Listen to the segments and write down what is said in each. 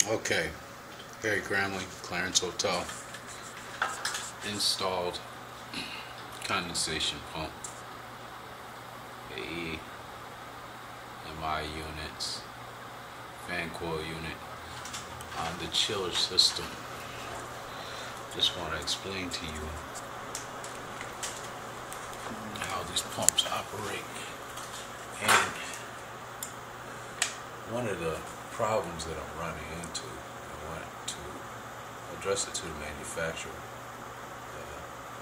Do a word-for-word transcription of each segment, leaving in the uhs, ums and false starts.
Okay, Harry Gramley, Clarence Hotel, installed condensation pump, A E, M I units, fan coil unit on the chiller system. Just want to explain to you how these pumps operate. And one of the problems that I'm running into, I want to address it to the manufacturer. Uh,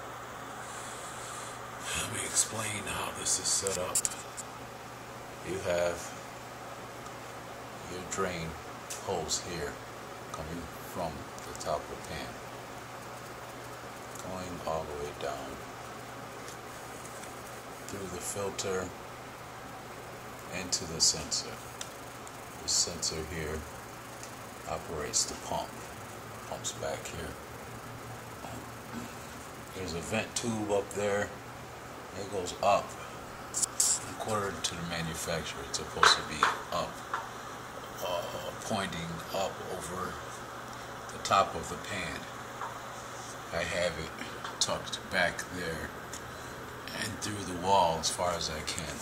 let me explain how this is set up. You have your drain hose here coming from the top of the pan, going all the way down through the filter into the sensor. The sensor here operates the pump. Pumps back here. There's a vent tube up there. It goes up. According to the manufacturer, it's supposed to be up, uh, pointing up over the top of the pan. I have it tucked back there and through the wall as far as I can.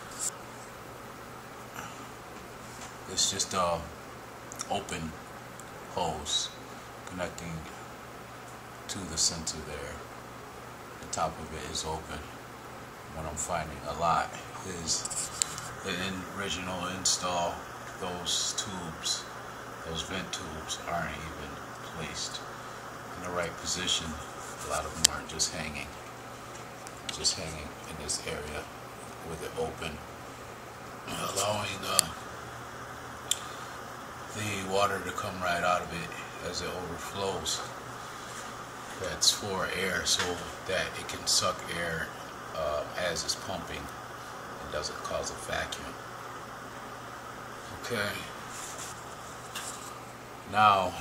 It's just a open hose connecting to the sensor there. The top of it is open. What I'm finding a lot is the original install, those tubes, those vent tubes aren't even placed in the right position. A lot of them are just hanging, just hanging in this area with it open, allowing the the water to come right out of it as it overflows. That's for air, so that it can suck air uh, as it's pumping and doesn't cause a vacuum. Okay. Now,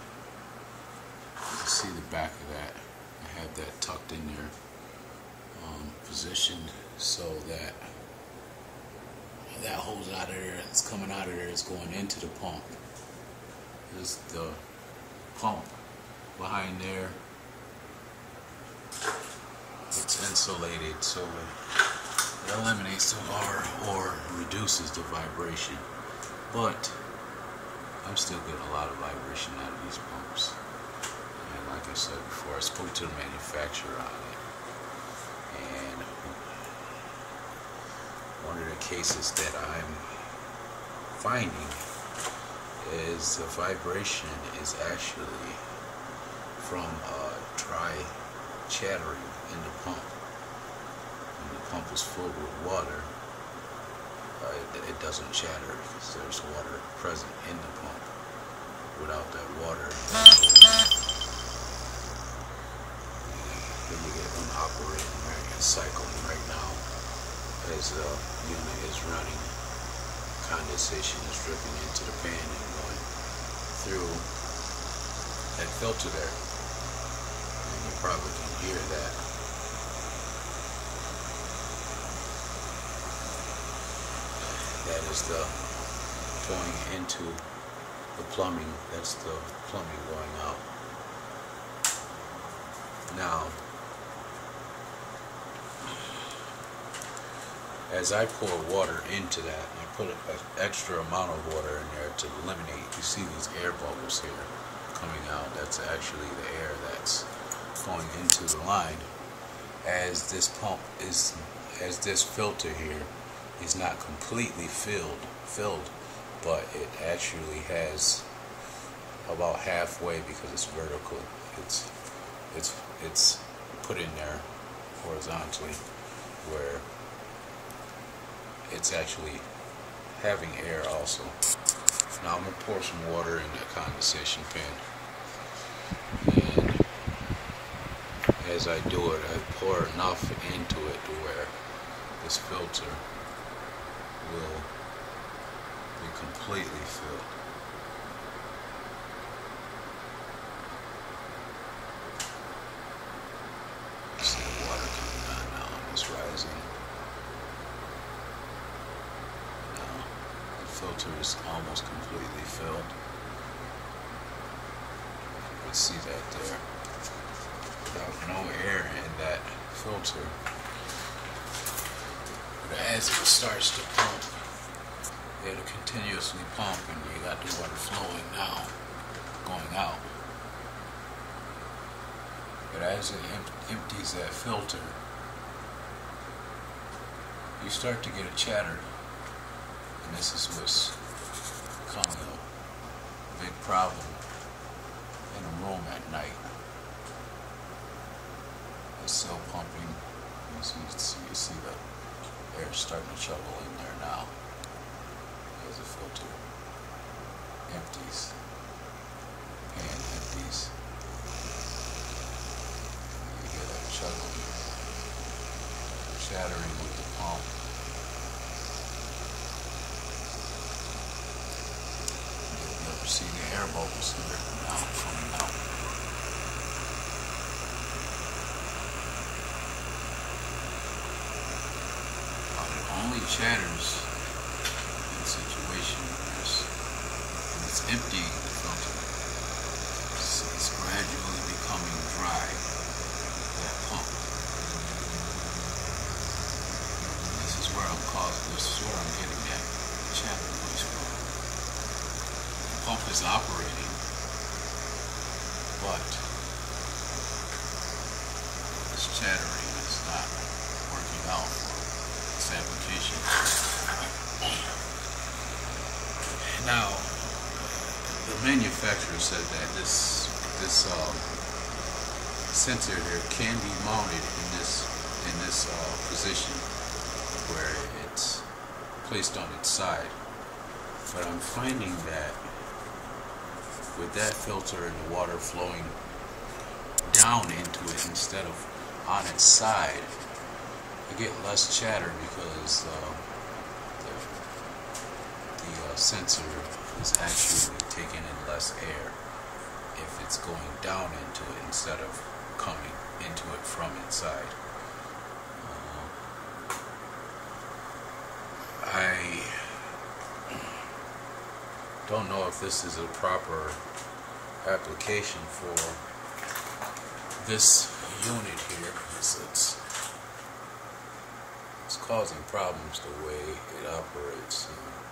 you see the back of that. I have that tucked in there, um, positioned so that that hose out of there that's coming out of there is going into the pump. There's the pump behind there. It's insulated so it eliminates the water or reduces the vibration. But I'm still getting a lot of vibration out of these pumps. And like I said before, I spoke to the manufacturer on it. And one of the cases that I'm finding is the vibration is actually from uh, dry chattering in the pump. When the pump is filled with water, uh, it, it doesn't chatter because there's water present in the pump. Without that water, then you get unoperating right and cycling right now as the unit is running. Condensation is dripping into the pan and going through that filter there. And you probably can hear that. That is the going into the plumbing. That's the plumbing going out. Now, as I pour water into that, I put an extra amount of water in there to eliminate. You see these air bubbles here coming out. That's actually the air that's going into the line. As this pump is, as this filter here is not completely filled, filled, but it actually has about halfway because it's vertical. It's, it's, it's put in there horizontally where it's actually having air also. Now I'm going to pour some water in the condensation pan. And as I do it, I pour enough into it to where this filter will be completely filled. See the water coming on now, and it's rising. Now, the filter is almost completely filled. can see that there. Without no air in that filter. But as it starts to pump, it'll continuously pump, and you got the water flowing now, going out. But as it em empties that filter, you start to get a chatter, and this is what's becoming a big problem in a room at night. It's still pumping. You see, you see the air starting to trouble in there now. There's a filter. Empties. And empties. You hear that chugging, shattering with the pump. You'll never see the air bubbles here now coming out. Only chatters in the situation is when it's emptying the filter. It's, it's gradually becoming dry, that pump. This is where I'm causing, this is where I'm getting that chatter noise from. The pump is operating, but this chattering is not working out for this application. Now, the manufacturer said that this this um, sensor here can be mounted in this in this uh, position where it's placed on its side. But I'm finding that with that filter and the water flowing down into it instead of on its side, I get less chatter because uh, the, the uh, sensor is actually taking in less air if it's going down into it instead of coming into it from inside. Uh, I don't know if this is a proper application for this unit here, because it's It's causing problems the way it operates.